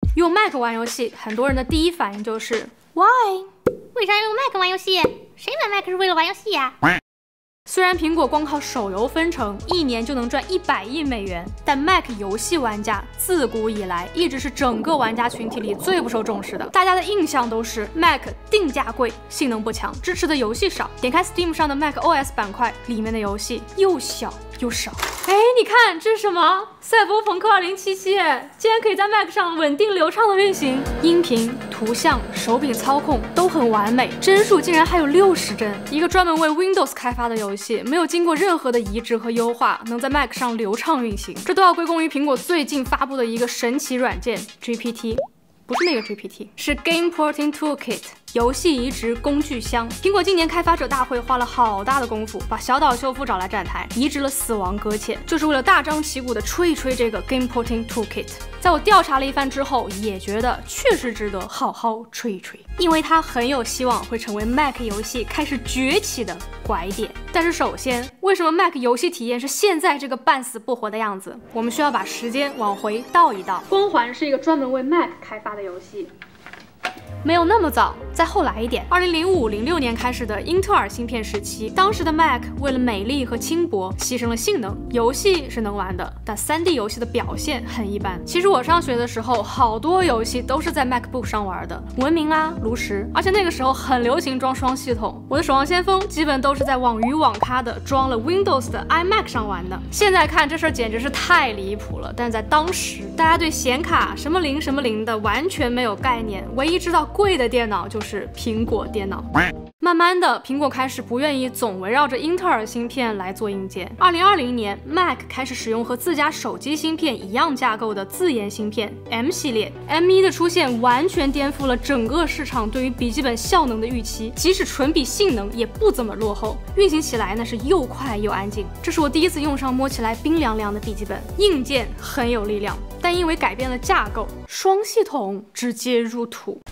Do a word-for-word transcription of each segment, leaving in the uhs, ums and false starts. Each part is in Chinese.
用 Mac 玩游戏，很多人的第一反应就是 Why？ 为啥要用 Mac 玩游戏？谁买 Mac 是为了玩游戏呀？ 虽然苹果光靠手游分成一年就能赚一百亿美元，但 Mac 游戏玩家自古以来一直是整个玩家群体里最不受重视的。大家的印象都是 Mac 定价贵，性能不强，支持的游戏少。点开 Steam 上的 Mac O S 板块，里面的游戏又小又少。哎，你看这是什么？赛博朋克二零七七，竟然可以在 Mac 上稳定流畅的运行，音频、图像、手柄操控都很完美，帧数竟然还有六十帧。一个专门为 Windows 开发的游戏，没有经过任何的移植和优化，能在 Mac 上流畅运行，这都要归功于苹果最近发布的一个神奇软件 G P T。不是那个 G P T， 是 Game Porting Toolkit 游戏移植工具箱。苹果今年开发者大会花了好大的功夫，把小岛秀夫找来站台，移植了死亡搁浅，就是为了大张旗鼓的吹一吹这个 Game Porting Toolkit。在我调查了一番之后，也觉得确实值得好好吹一吹，因为它很有希望会成为 Mac 游戏开始崛起的拐点。但是首先，为什么 Mac 游戏体验是现在这个半死不活的样子？我们需要把时间往回倒一倒。光环是一个专门为 Mac 开发的游戏。没有那么早，再后来一点，二零零五零六年开始的英特尔芯片时期，当时的 Mac 为了美丽和轻薄，牺牲了性能，游戏是能玩的，但 三 D 游戏的表现很一般。其实我上学的时候，好多游戏都是在 MacBook 上玩的，文明啦、炉石，而且那个时候很流行装双系统。我的守望先锋基本都是在网鱼网咖的装了 Windows 的 iMac 上玩的。现在看这事儿简直是太离谱了，但在当时，大家对显卡什么零什么零的完全没有概念，唯一知道贵的电脑就是苹果电脑。慢慢的，苹果开始不愿意总围绕着英特尔芯片来做硬件。二零二零年 ，Mac 开始使用和自家手机芯片一样架构的自研芯片 M 系列。M 一 的出现完全颠覆了整个市场对于笔记本效能的预期，即使纯比性能也不怎么落后，运行起来那是又快又安静。这是我第一次用上摸起来冰凉凉的笔记本，硬件很有力量，但因为改变了架构，双系统直接入土。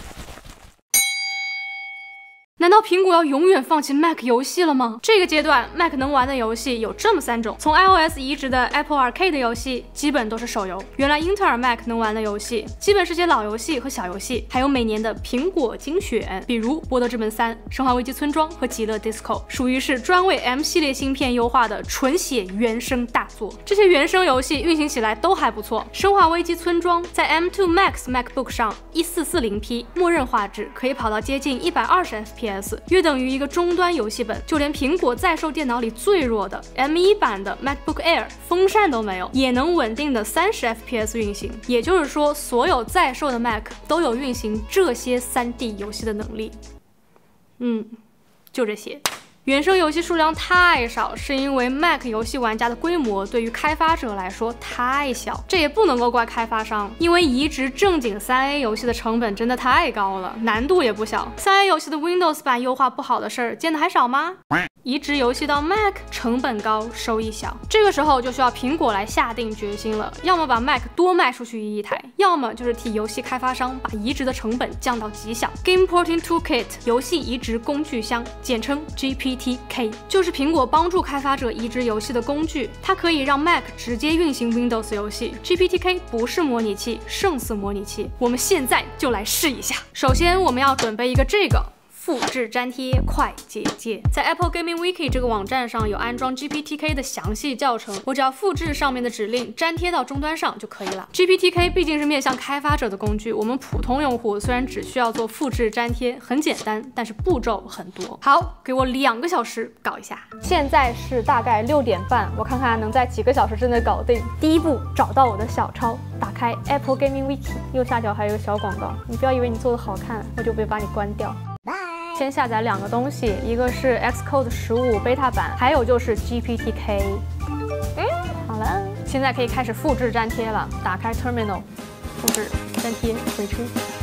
难道苹果要永远放弃 Mac 游戏了吗？这个阶段 Mac 能玩的游戏有这么三种，从 iOS 移植的 Apple Arcade 的游戏基本都是手游。原来英特尔 Mac 能玩的游戏基本是些老游戏和小游戏，还有每年的苹果精选，比如《波德之门三》、《生化危机村庄》和《极乐 Disco》，属于是专为 M 系列芯片优化的纯血原生大作。这些原生游戏运行起来都还不错，《生化危机村庄》在 M 二 Max MacBook 上 一四四零 P 默认画质可以跑到接近一百二十 F P S，约等于一个终端游戏本。就连苹果在售电脑里最弱的 M 一 版的 MacBook Air 风扇都没有，也能稳定的三十 F P S 运行。也就是说，所有在售的 Mac 都有运行这些 三 D 游戏的能力。嗯，就这些。原生游戏数量太少，是因为 Mac 游戏玩家的规模对于开发者来说太小，这也不能够怪开发商，因为移植正经 三 A 游戏的成本真的太高了，难度也不小。三 A 游戏的 Windows 版优化不好的事儿见的还少吗？移植游戏到 Mac 成本高，收益小，这个时候就需要苹果来下定决心了，要么把 Mac 多卖出去一台，要么就是替游戏开发商把移植的成本降到极小。Game Porting Toolkit 游戏移植工具箱，简称 G P T K， 就是苹果帮助开发者移植游戏的工具，它可以让 Mac 直接运行 Windows 游戏。G P T K 不是模拟器，胜似模拟器，我们现在就来试一下。首先我们要准备一个这个复制粘贴快捷键，在 Apple Gaming Wiki 这个网站上有安装 G P T K 的详细教程，我只要复制上面的指令，粘贴到终端上就可以了。G P T K 毕竟是面向开发者的工具，我们普通用户虽然只需要做复制粘贴，很简单，但是步骤很多。好，给我两个小时搞一下。现在是大概六点半，我看看能在几个小时之内搞定。第一步，找到我的小抄，打开 Apple Gaming Wiki， 右下角还有一个小广告，你不要以为你做的好看，我就会把你关掉。先下载两个东西，一个是 Xcode 十五 beta 版，还有就是 G P T K。嗯，好了，现在可以开始复制粘贴了。打开 Terminal， 复制粘贴回出。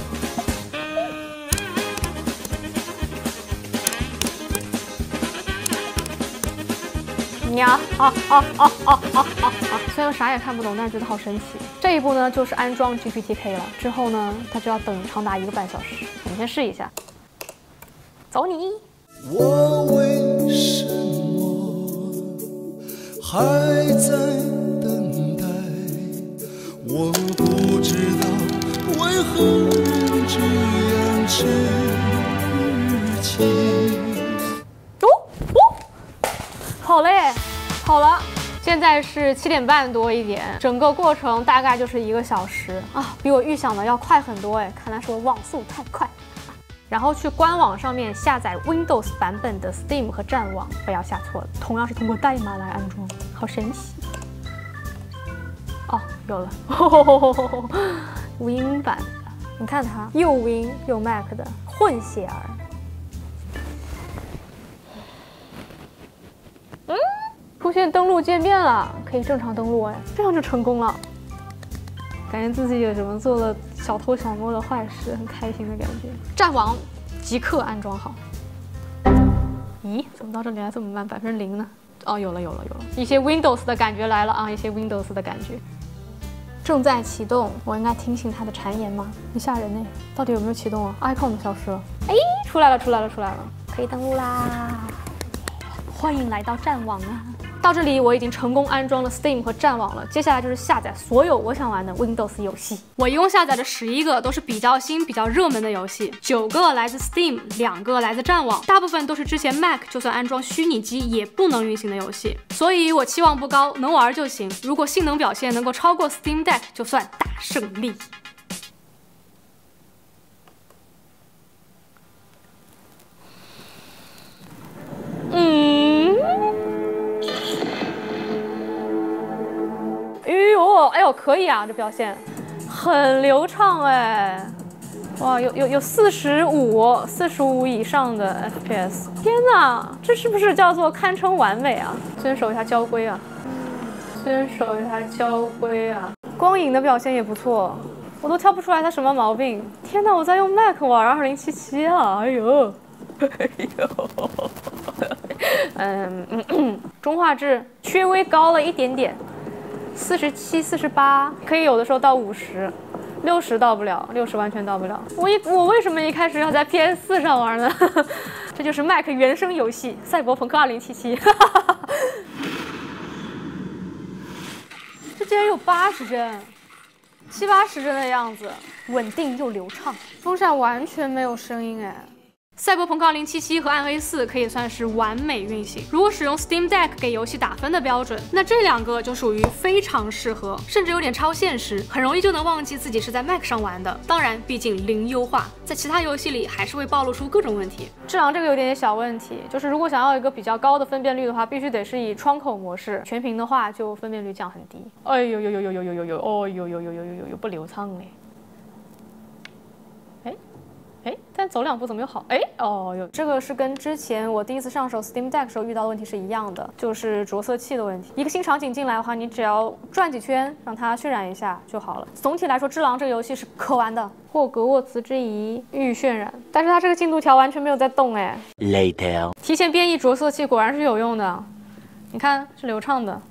呀啊啊啊啊啊啊！虽然我啥也看不懂，但是觉得好神奇。这一步呢，就是安装 G P T K 了。之后呢，它就要等长达一个半小时。我们先试一下。走你！ 我为什么还在等待？我不知道为后人这样执起。 哦哦，好嘞，好了。现在是七点半多一点，整个过程大概就是一个小时啊，比我预想的要快很多哎，看来是我网速太快。然后去官网上面下载 Windows 版本的 Steam 和战网，不要下错了，同样是通过代码来安装，好神奇。哦，有了，Win 版的，你看它又 Win 又 Mac 的混血儿。嗯。出现登录界面了，可以正常登录哎，这样就成功了。感觉自己有什么做了小偷小摸的坏事，很开心的感觉。战网即刻安装好。咦，怎么到这里来这么慢？百分之零呢？哦，有了有了有了，一些 Windows 的感觉来了啊，一些 Windows 的感觉。正在启动，我应该听信它的谗言吗？很吓人呢，到底有没有启动啊 ？icon 消失了。哎，出来了出来了出来了，可以登录啦！欢迎来到战网啊！到这里我已经成功安装了 Steam 和战网了，接下来就是下载所有我想玩的 Windows 游戏。我一共下载了十一个，都是比较新、比较热门的游戏，九个来自 Steam， 两个来自战网，大部分都是之前 Mac 就算安装虚拟机也不能运行的游戏，所以我期望不高，能玩就行。如果性能表现能够超过 Steam Deck， 就算大胜利。嗯。哎呦，哎呦，可以啊，这表现很流畅哎，哇，有有有四十五、四十五以上的 F P S， 天哪，这是不是叫做堪称完美啊？遵守一下交规啊，遵守一下交规啊。光影的表现也不错，我都挑不出来它什么毛病。天哪，我在用 Mac 玩二零七七啊，哎呦，哎呦，嗯嗯嗯，中画质略微高了一点点。四十七、四十八，可以有的时候到五十，六十到不了，六十完全到不了。我一我为什么一开始要在 P S 四 上玩呢？这就是 Mac 原生游戏《赛博朋克二零七七》。这竟然有八十帧，七八十帧的样子，稳定又流畅，风扇完全没有声音哎。赛博朋克二零七七和暗黑四可以算是完美运行。如果使用 Steam Deck 给游戏打分的标准，那这两个就属于非常适合，甚至有点超现实，很容易就能忘记自己是在 Mac 上玩的。当然，毕竟零优化，在其他游戏里还是会暴露出各种问题。智狼这个有点小问题，就是如果想要一个比较高的分辨率的话，必须得是以窗口模式，全屏的话就分辨率降很低。哎呦呦呦呦呦呦呦呦，哦呦呦呦呦呦呦呦，不流畅嘞。哎，但走两步怎么又好？哎，哦哟，这个是跟之前我第一次上手 Steam Deck 时候遇到的问题是一样的，就是着色器的问题。一个新场景进来的话，你只要转几圈，让它渲染一下就好了。总体来说，《只狼》这个游戏是可玩的。霍格沃茨之遗预渲染，但是它这个进度条完全没有在动哎。 Later， 提前编译着色器果然是有用的，你看是流畅的。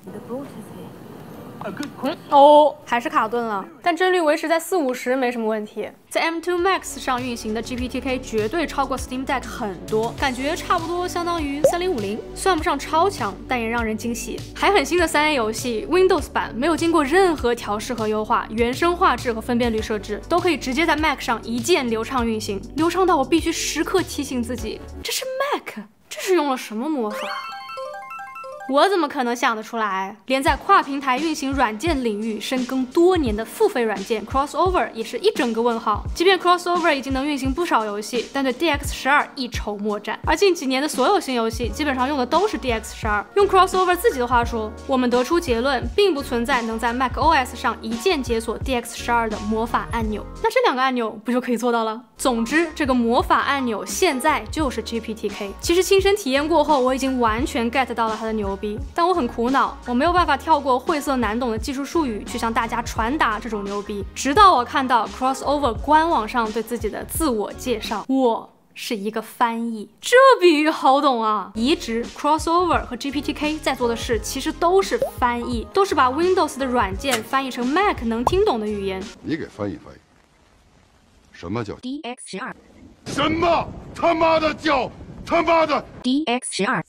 嗯哦，还是卡顿了，但帧率维持在四五十没什么问题。在 M 二 Max 上运行的 G P T K 绝对超过 Steam Deck 很多，感觉差不多相当于三零五零，算不上超强，但也让人惊喜。还很新的三 A 游戏 Windows 版没有经过任何调试和优化，原生画质和分辨率设置都可以直接在 Mac 上一键流畅运行，流畅到我必须时刻提醒自己，这是 Mac， 这是用了什么魔法？我怎么可能想得出来？连在跨平台运行软件领域深耕多年的付费软件 Crossover 也是一整个问号。即便 Crossover 已经能运行不少游戏，但对 D X 十二 一筹莫展。而近几年的所有新游戏基本上用的都是 D X 十二。用 Crossover 自己的话说，我们得出结论，并不存在能在 Mac O S 上一键解锁 D X 十二 的魔法按钮。那这两个按钮不就可以做到了？总之，这个魔法按钮现在就是 G P T K。其实亲身体验过后，我已经完全 get 到了它的牛逼。但我很苦恼，我没有办法跳过晦涩难懂的技术术语去向大家传达这种牛逼。直到我看到 Crossover 官网上对自己的自我介绍，我是一个翻译，这比喻好懂啊！移植 Crossover 和 G P T K 在做的事其实都是翻译，都是把 Windows 的软件翻译成 Mac 能听懂的语言。 你给翻译翻译，什么叫 D X 十二？ 什么他妈的叫他妈的 D X 十二？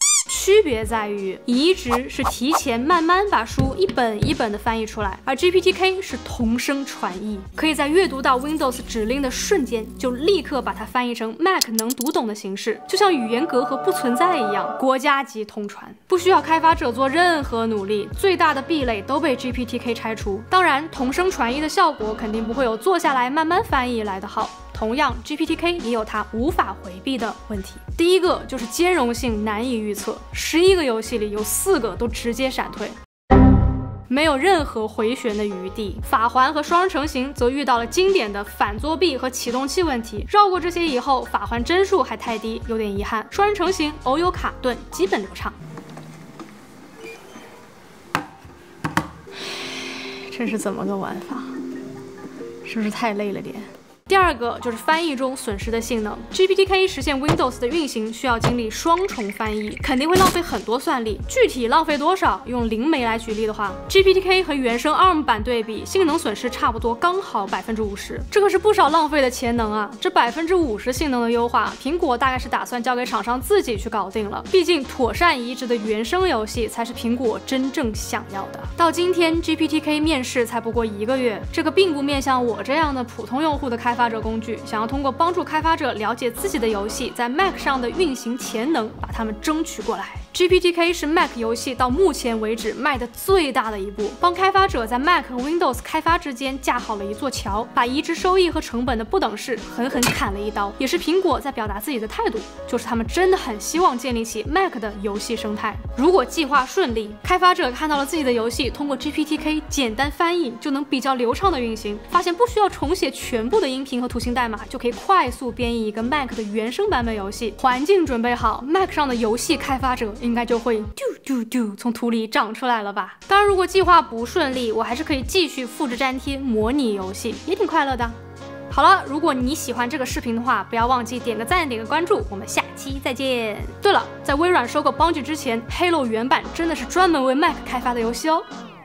区别在于，移植是提前慢慢把书一本一本的翻译出来，而 G P T K 是同声传译，可以在阅读到 Windows 指令的瞬间就立刻把它翻译成 Mac 能读懂的形式，就像语言隔阂不存在一样，国家级通传，不需要开发者做任何努力，最大的壁垒都被 G P T K 拆除。当然，同声传译的效果肯定不会有坐下来慢慢翻译来得好。同样 ，G P T K 也有它无法回避的问题。第一个就是兼容性难以预测，十一个游戏里有四个都直接闪退，没有任何回旋的余地。法环和双人成行则遇到了经典的反作弊和启动器问题，绕过这些以后，法环帧数还太低，有点遗憾。双人成行偶有卡顿，基本流畅。这是怎么个玩法？是不是太累了点？第二个就是翻译中损失的性能 ，G P T K 实现 Windows 的运行需要经历双重翻译，肯定会浪费很多算力。具体浪费多少？用灵媒来举例的话 ，G P T K 和原生 A R M 版对比，性能损失差不多，刚好百分之五十，这可是不少浪费的潜能啊！这百分之五十性能的优化，苹果大概是打算交给厂商自己去搞定了。毕竟妥善移植的原生游戏才是苹果真正想要的。到今天 ，G P T K 面世才不过一个月，这个并不面向我这样的普通用户的开发者工具，想要通过帮助开发者了解自己的游戏在 Mac 上的运行潜能，把它们争取过来。G P T K 是 Mac 游戏到目前为止卖的最大的一步，帮开发者在 Mac 和 Windows 开发之间架好了一座桥，把移植收益和成本的不等式狠狠砍了一刀。也是苹果在表达自己的态度，就是他们真的很希望建立起 Mac 的游戏生态。如果计划顺利，开发者看到了自己的游戏通过 G P T K 简单翻译就能比较流畅的运行，发现不需要重写全部的音频和图形代码，就可以快速编译一个 Mac 的原生版本游戏。环境准备好 ，Mac 上的游戏开发者应该就会嘟嘟嘟从土里长出来了吧？当然，如果计划不顺利，我还是可以继续复制粘贴模拟游戏，也挺快乐的。好了，如果你喜欢这个视频的话，不要忘记点个赞，点个关注，我们下期再见。对了，在微软收购 Bungie 之前 ，Halo 原版真的是专门为 Mac 开发的游戏哦。